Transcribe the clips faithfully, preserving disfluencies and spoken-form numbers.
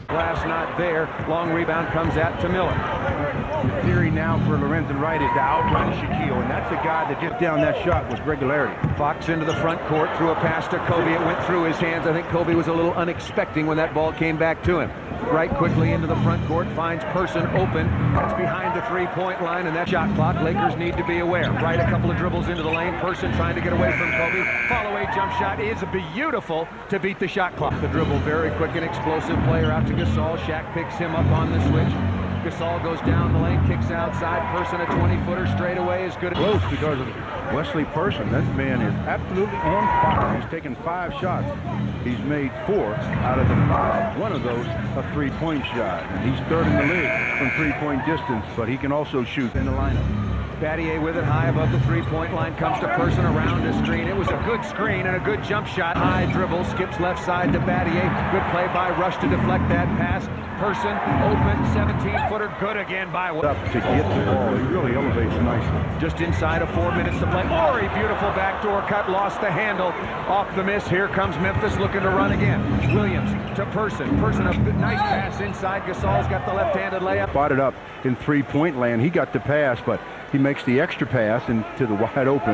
Glass not there. Long rebound comes out to Miller. The theory now for Lorenzen Wright is to outrun Shaquille, and that's the guy that just down that shot with regularity. Fox into the front court, threw a pass to Kobe. It went through his hands. I think Kobe was a little unexpecting when that ball came back to him. Right quickly into the front court, finds Person open. That's behind the three-point line, and that shot clock. Lakers need to be aware. Right, a couple of dribbles into the lane. Person trying to get away from Kobe. Follow-away jump shot is beautiful to beat the shot clock. The dribble, very quick and explosive player out to Gasol. Shaq picks him up on the switch. Gasol goes down the lane, kicks outside. Person, a twenty-footer straight away is good. Close because of Wesley Person. That man is absolutely on fire. He's taken five shots. He's made four out of the five. One of those a three-point shot. And he's third in the league from three-point distance, but he can also shoot in the lineup. Battier with it high above the three-point line, comes to Person around a screen. It was a good screen and a good jump shot. High dribble, skips left side to Battier. Good play by Rush to deflect that pass. Person open, seventeen-footer, good again by Up to get the ball, he really elevates nicely. Just inside of four minutes to play. Morey, beautiful backdoor cut, lost the handle. Off the miss, here comes Memphis looking to run again. Williams to Person. Person, a nice pass inside. Gasol's got the left-handed layup. Spotted up in three-point land. He got the pass, but he makes the extra pass into the wide open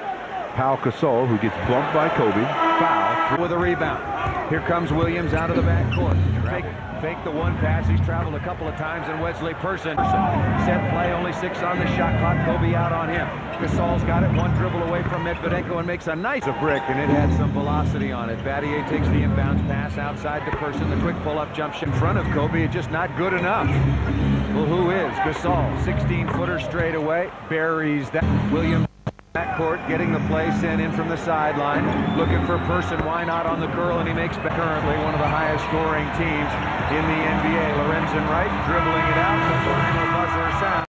Pau Gasol, who gets bumped by Kobe. Foul. With a rebound. Here comes Williams out of the backcourt. Fake, fake the one pass. He's traveled a couple of times, and Wesley Person. Set play, only six on the shot clock. Kobe out on him. Gasol's got it, one dribble away from Medvedenko and makes a nice a brick, and it had some velocity on it. Battier takes the inbounds pass outside to Person. The quick pull-up jump shot in front of Kobe. It's just not good enough. Well, who is? Gasol, sixteen-footer straight away. Buries that. Williams. Backcourt getting the play sent in from the sideline, looking for Person. Why not on the curl? And he makes currently one of the highest scoring teams in the N B A. Lorenzen Wright dribbling it out. The final buzzer sound.